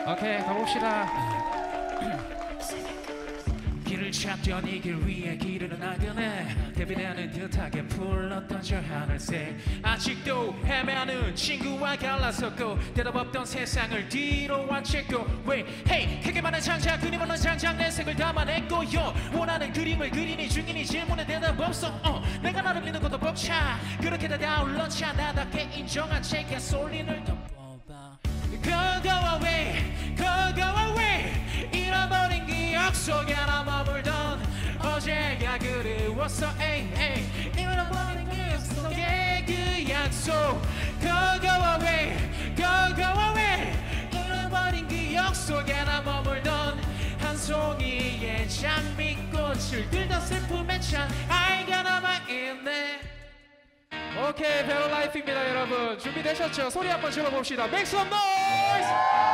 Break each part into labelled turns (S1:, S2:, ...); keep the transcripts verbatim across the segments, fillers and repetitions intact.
S1: 오케이, 가봅시다. 길을 찾더니 길 위에 길을 나그네 대비되는 듯하게 풀렀던 저 하늘색 아직도 헤매는 친구와 갈라섰고 대답 없던 세상을 뒤로 완치고 왜 헤이 크게 많은 장작 그림 없는 장작 내 색을 담아냈고요 원하는 그림을 그리니 중이니 질문에 대답 없어 어, 내가 나를 믿는 것도 벅차 그렇게 다 울러차 나답게 인정한 채 소리를 더 뽑아 Go go away go go away 잃어버린 기억 속에 나 머물던 어제가 그리웠어 에이 에이 잃어버린 기억 속에 그 약속 Go go away go go away 잃어버린 기억 속에 나 머물던 한 송이의 장미꽃을 들던 슬픔에 찬 아이가 남아있네. 오케이, 베러라이프입니다. 여러분 준비되셨죠? 소리 한번 질러봅시다. Make some noise!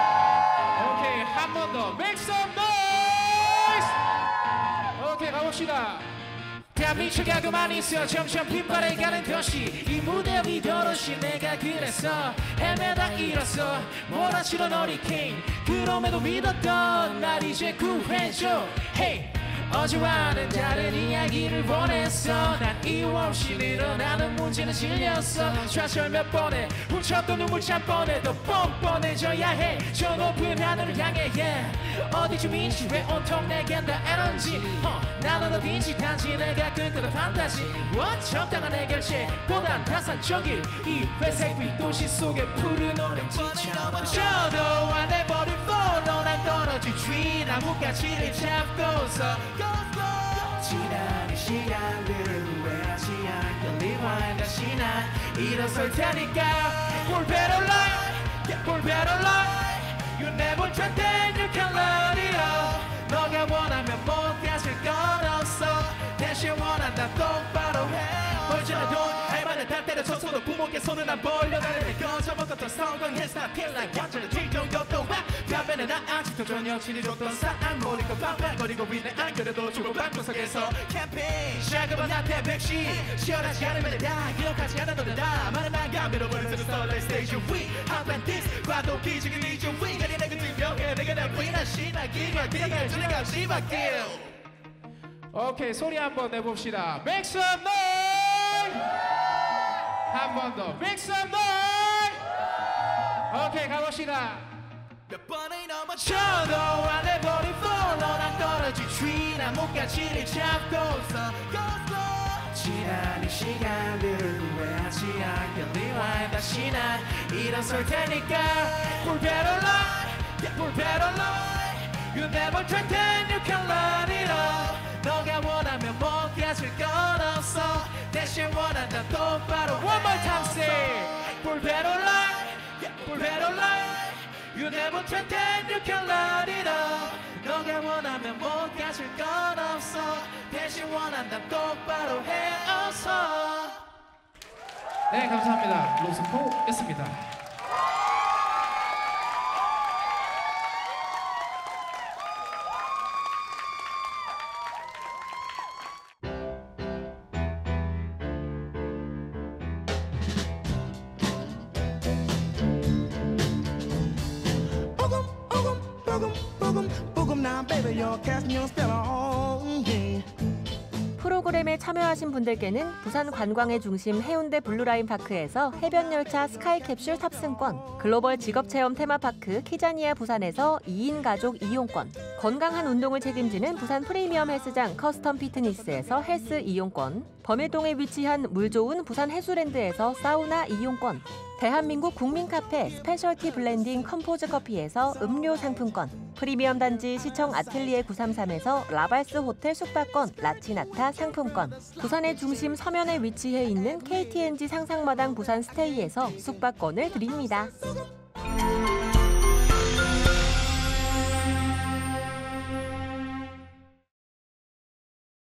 S1: 오케이, 한 번 더 Make some noise! 오케이, 가봅시다. 대한민국가 그만 있어 점점 빈발해 가는 도시 이 무대 위 도로시 내가 그랬어 헤매다 잃었어 몰아치던 허리케인 그럼에도 믿었던 날 이제 구해줘 Hey! 어제와는 다른 이야기를 원했어 난 이유 없이 늘어나는 문제는 질렸어 좌절 몇 번에 훔쳤던 눈물 잠번에 더 뻔뻔해져야 해 저 높은 하늘을 향해 yeah. 어디쯤인지 왜 온통 내겐 다 에너지 uh, 나는 어딘지 단지 내가 꿈꾸던 판타지 What? 적당한 해결책보단 타산적인 이 회색 빛 도시 속에 푸른 오렌지처럼 저도 안 해버린 follow 난 떨어질 tree 나뭇가지를 잡고서 지난 이 시간을 후회하지 않게 rewind 다시 난 일어설 테니까 We're better life, yeah, we're better life You never tried then you can let it all 너가 원하면 못 가질 건 없어 대신 원한다 똑바로 해 벌지나 돈 할만한 다 때려쳤어도 부모께 손은 안 벌려가는데 거저 먹었던 성공했어 feel like 완전히 뒤져온 것도 와 답변은 나 아직도 전 여친이 줬던 사안 모르고 반발거리고 있네 안 그래도 주고 방구석에서 캠페인 시작은 나한테 백신 시원하지 않으면 다 기억하지 않아도 다 많은 난감 잃어버린 설레 스테이지 위 How this 과도기 지금 이제 위 가리 내가 증명해 내가 날 부인한 신나기가 기대가 주는 감시밖에 오케이 소리 한번 내봅시다 Make some noise 한 번 더 Make some noise 오케이 가봅시다 몇 번을 넘어져도 안 해버린 follow 난 떨어질 tree 나뭇가지를 잡고서 지난 이 시간을 후회하지 않게 rewind 다시 난 일어설 테니까 We're better life, yeah, we're better life You never tried then you can let it all 너가 원하면 못 가질 건 없어 대신 원한다 똑바로 One more time say We're better life, yeah, we're better life You never tried then you can let it all 너가 원하면 못 가질 건 없어 대신 원한다 똑바로 해 어서 네 감사합니다. 로스코였습니다.
S2: 프로그램에 참여하신 분들께는 부산 관광의 중심 해운대 블루라인 파크에서 해변열차 스카이캡슐 탑승권, 글로벌 직업체험 테마파크 키자니아 부산에서 이 인 가족 이용권, 건강한 운동을 책임지는 부산 프리미엄 헬스장 커스텀 피트니스에서 헬스 이용권, 범일동에 위치한 물 좋은 부산 해수랜드에서 사우나 이용권, 대한민국 국민카페 스페셜티 블렌딩 컴포즈 커피에서 음료 상품권, 프리미엄 단지 시청 아틀리에 구삼삼에서 라발스 호텔 숙박권 라치나타 상품권, 부산의 중심 서면에 위치해 있는 케이티엔지 상상마당 부산 스테이에서 숙박권을 드립니다.